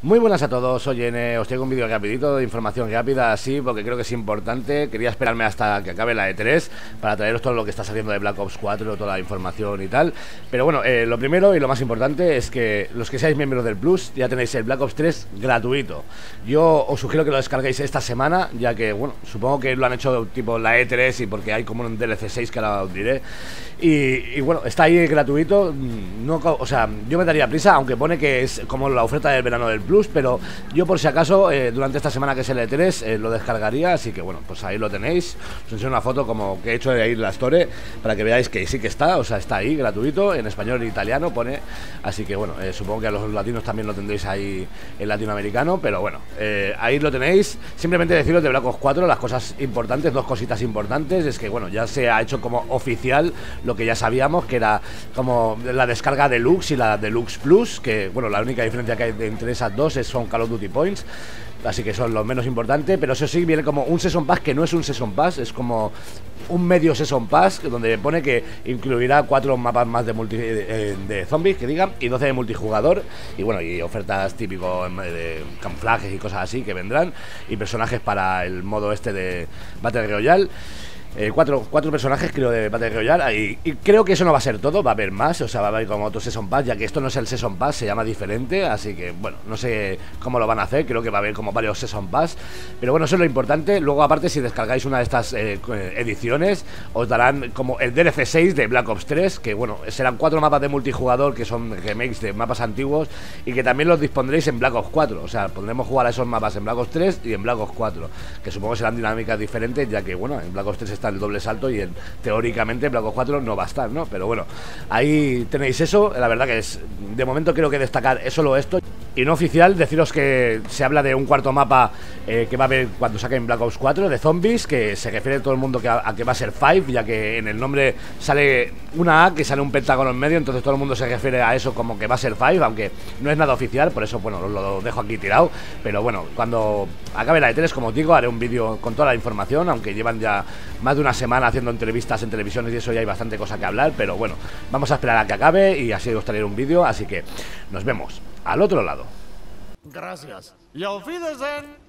Muy buenas a todos, hoy os traigo un vídeo rapidito de información rápida, así, porque creo que es importante. Quería esperarme hasta que acabe la E3 para traeros todo lo que está saliendo de Black Ops 4, toda la información y tal. Pero bueno, lo primero y lo más importante es que los que seáis miembros del Plus ya tenéis el Black Ops 3 gratuito. Yo os sugiero que lo descarguéis esta semana, ya que, bueno, supongo que lo han hecho tipo la E3 y porque hay como un DLC 6 que ahora os diré. Y bueno, está ahí gratuito, no, o sea, yo me daría prisa, aunque pone que es como la oferta del verano del Plus, pero yo por si acaso, durante esta semana que es el E3, lo descargaría, así que bueno, pues ahí lo tenéis. Os enseño una foto como que he hecho de ahí la Store, para que veáis que sí que está, o sea, está ahí gratuito, en español e italiano pone, así que bueno, supongo que a los latinos también lo tendréis ahí en latinoamericano, pero bueno, ahí lo tenéis. Simplemente deciros de Black Ops 4 las cosas importantes, dos cositas importantes, es que bueno, ya se ha hecho como oficial lo que ya sabíamos, que era como la descarga Deluxe y la Deluxe Plus, que bueno, la única diferencia que hay entre esas dos son Call of Duty Points, así que son lo menos importante, pero eso sí, viene como un Season Pass que no es un Season Pass, es como un medio Season Pass, donde pone que incluirá 4 mapas más de zombies, que digan, y 12 de multijugador, y bueno, y ofertas típicos de camuflajes y cosas así que vendrán, y personajes para el modo este de Battle Royale. Cuatro personajes creo de Battle Royale y creo que eso no va a ser todo, va a haber más, o sea, va a haber como otro Season Pass, ya que esto no es el Season Pass, se llama diferente, así que bueno, no sé cómo lo van a hacer, creo que va a haber como varios Season Pass, pero bueno, eso es lo importante. Luego aparte, si descargáis una de estas ediciones, os darán como el DLC 6 de Black Ops 3, que bueno, serán 4 mapas de multijugador que son remakes de mapas antiguos y que también los dispondréis en Black Ops 4, o sea, podremos jugar a esos mapas en Black Ops 3 y en Black Ops 4, que supongo serán dinámicas diferentes, ya que bueno, en Black Ops 3 está el doble salto y teóricamente Black Ops 4 no va a estar, ¿no? Pero bueno, ahí tenéis eso. La verdad que es, de momento creo que destacar es solo esto. Y no oficial, deciros que se habla de un cuarto mapa que va a haber cuando saquen Black Ops 4 de zombies, que se refiere todo el mundo a que va a ser Five, ya que en el nombre sale una A, que sale un pentágono en medio, entonces todo el mundo se refiere a eso como que va a ser Five, aunque no es nada oficial, por eso bueno, lo dejo aquí tirado. Pero bueno, cuando acabe la E3, como os digo, haré un vídeo con toda la información, aunque llevan ya más de una semana haciendo entrevistas en televisiones y eso, ya hay bastante cosa que hablar, pero bueno, vamos a esperar a que acabe y así os traeré un vídeo, así que nos vemos al otro lado. Gracias. Y auf Wiedersehen.